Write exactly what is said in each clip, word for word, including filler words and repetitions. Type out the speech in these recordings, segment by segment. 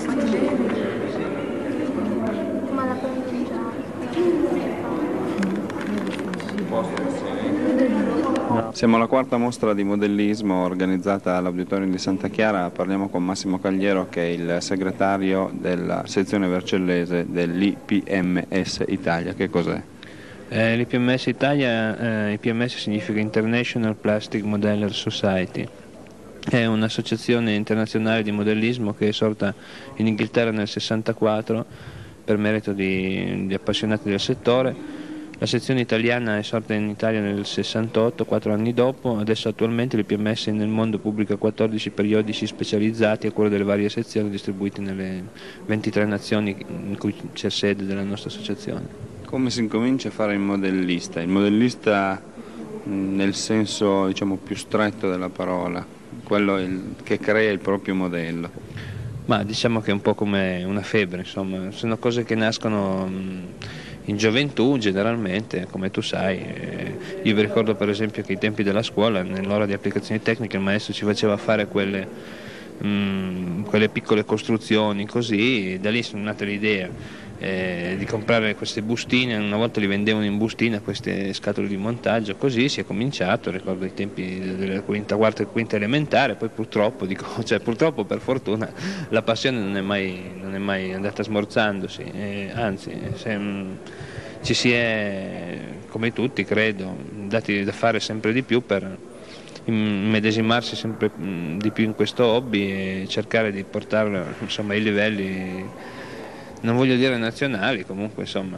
Ma la pronuncia. Siamo alla quarta mostra di modellismo organizzata all'Auditorium di Santa Chiara. Parliamo con Massimo Cagliero, che è il segretario della sezione vercellese dell'I P M S Italia. Che cos'è? Eh, L'I P M S Italia, eh, I P M S significa International Plastic Modeller Society. È un'associazione internazionale di modellismo che è sorta in Inghilterra nel sessantaquattro per merito di, di appassionati del settore. La sezione italiana è sorta in Italia nel sessantotto, quattro anni dopo. Adesso attualmente l'I P M S nel mondo pubblica quattordici periodici specializzati a cura delle varie sezioni distribuite nelle ventitré nazioni in cui c'è sede della nostra associazione. Come si incomincia a fare il modellista? Il modellista nel senso, diciamo, più stretto della parola, quello il, che crea il proprio modello. Ma diciamo che è un po' come una febbre, insomma, sono cose che nascono in gioventù generalmente, come tu sai. Io vi ricordo per esempio che ai tempi della scuola, nell'ora di applicazioni tecniche, il maestro ci faceva fare quelle, mh, quelle piccole costruzioni così, e da lì sono nate l'idea eh, di comprare queste bustine. Una volta li vendevano in bustina queste scatole di montaggio, così si è cominciato. Ricordo i tempi della quinta, quarta e quinta elementare. Poi purtroppo, dico, cioè purtroppo per fortuna, la passione non è mai, non è mai andata smorzandosi, eh, anzi se, mh, ci si è, come tutti credo, dati da fare sempre di più per immedesimarsi sempre di più in questo hobby e cercare di portarlo, insomma, ai livelli, non voglio dire nazionali, comunque insomma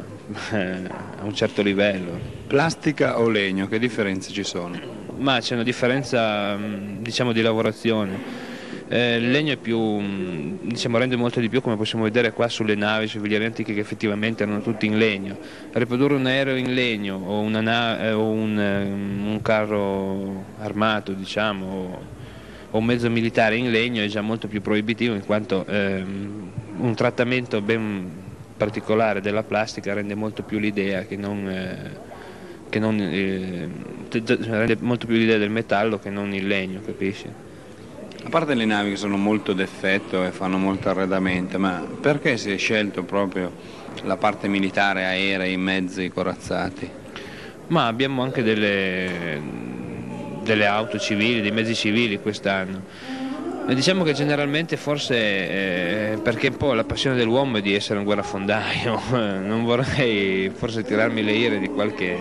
a un certo livello. Plastica o legno, che differenze ci sono? Ma c'è una differenza, diciamo, di lavorazione. Eh, il legno è più, diciamo, rende molto di più, come possiamo vedere qua sulle navi, sui velieri antichi che effettivamente erano tutti in legno. Riprodurre un aereo in legno o, una na- eh, o un, un carro armato, diciamo, o, o un mezzo militare in legno è già molto più proibitivo, in quanto ehm, un trattamento ben particolare della plastica rende molto più l'idea che non, eh, che non eh, rende molto più l'idea del metallo che non il legno, capisci? A parte le navi che sono molto d'effetto e fanno molto arredamento, ma perché si è scelto proprio la parte militare, aerei, mezzi corazzati? Ma abbiamo anche delle, delle auto civili, dei mezzi civili quest'anno. E diciamo che generalmente forse eh, perché un po' la passione dell'uomo è di essere un guerrafondaio, non vorrei forse tirarmi le ire di qualche,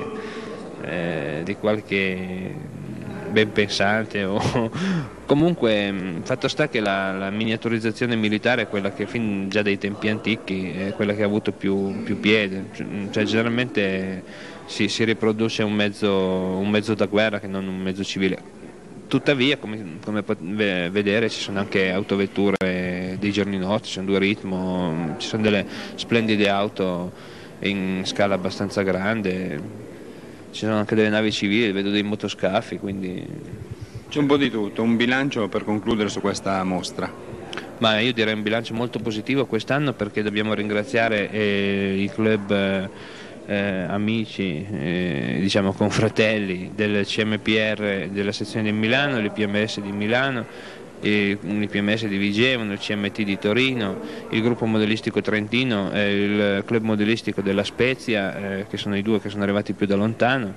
eh, di qualche ben pensante o comunque fatto sta che la, la miniaturizzazione militare è quella che fin già dai tempi antichi è quella che ha avuto più, più piede, cioè generalmente si, si riproduce un mezzo, un mezzo da guerra che non un mezzo civile. Tuttavia, come, come potete vedere, ci sono anche autovetture dei giorni notti, ci sono due ritmo, ci sono delle splendide auto in scala abbastanza grande, ci sono anche delle navi civili, vedo dei motoscafi, quindi c'è un po' di tutto. Un bilancio per concludere su questa mostra? Ma io direi un bilancio molto positivo quest'anno, perché dobbiamo ringraziare eh, i club eh, Eh, amici, eh, diciamo confratelli del C M P R della sezione di Milano, l'I P M S di Milano, l'I P M S di Vigevano, il C M T di Torino, il gruppo modellistico trentino e il club modellistico della Spezia, eh, che sono i due che sono arrivati più da lontano.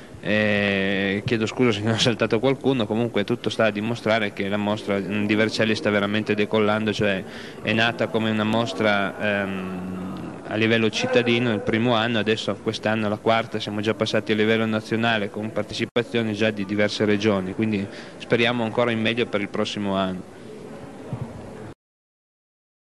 Eh, chiedo scusa se ne ho saltato qualcuno, comunque tutto sta a dimostrare che la mostra di Vercelli sta veramente decollando, cioè è nata come una mostra ehm, a livello cittadino il primo anno, adesso quest'anno la quarta, siamo già passati a livello nazionale con partecipazioni già di diverse regioni, quindi speriamo ancora in meglio per il prossimo anno.